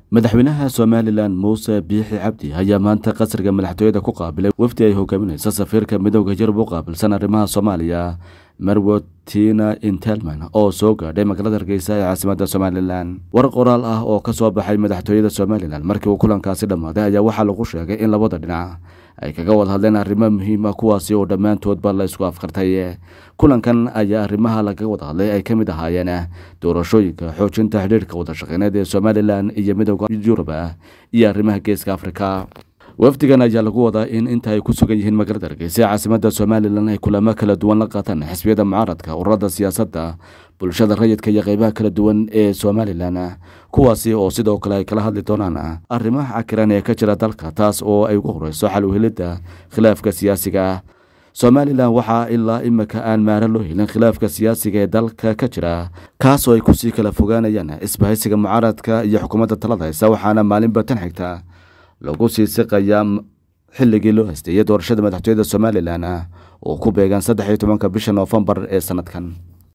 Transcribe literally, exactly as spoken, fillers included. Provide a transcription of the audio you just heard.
madaxweynaha Somaliland Muuse Biixi Cabdi ayaa maanta qasriga madaxtooyada ku qaabilay wafdi ay hogaaminaysa safiirka midowga Yurub u qaabilsan arrimaha Soomaaliya Marwo Tina Intelman oo soo gaadhay magaalada Hargeysa ee caasimadda Somaliland. War qoraal ah oo ka soo baxay madaxtooyada Somaliland markii uu kulankaasi dhamaaday ayaa waxaa lagu sheegay in labada dhinac ay kaga wada hadleen arrimo muhiim ah kuwaasi oo dhammaantoodba la isku afkartay. Kulankan ayaa arrimaha laga wada hadlay ay ka mid ahaayeen doorashooyinka, xoojinta xiriirka wada shaqeyneed ee Somaliland iyo midowga Yurub iyo arrimaha Geeska Afrika. wafdigan ayaa lagu wadaa in inta ay ku sugan yihiin magaalada Hargeysa caasimadda Somaliland ay kulamo kala duwan la qaataan xisbiyada mucaaradka, ururada siyaasadda, bulshada rayidka iyo qaybaha kala duwan ee Somaliland, kuwaasi oo sidoo kale ay kala hadli doonaan arrimaha cakiran ee ka jira dalka, taas oo ay ugu horeyso xal u helidda khilaafka siyaasiga. Somaliland waxaa ilaa imika aan maara loo helin khilaafka siyaasiga ee dalka ka jira, kaas oo ay ku sii kala fogaanayaan isbahaysiga mucaaradka iyo xukuumadda talada haysa, waxaana maalinba tan xigta lagu sii siqayaa xilligii loo haystay doorashada madaxtooyada Somaliland oo ku beegan saddex iyo tobanka bisha Noofambar ee sanadkan.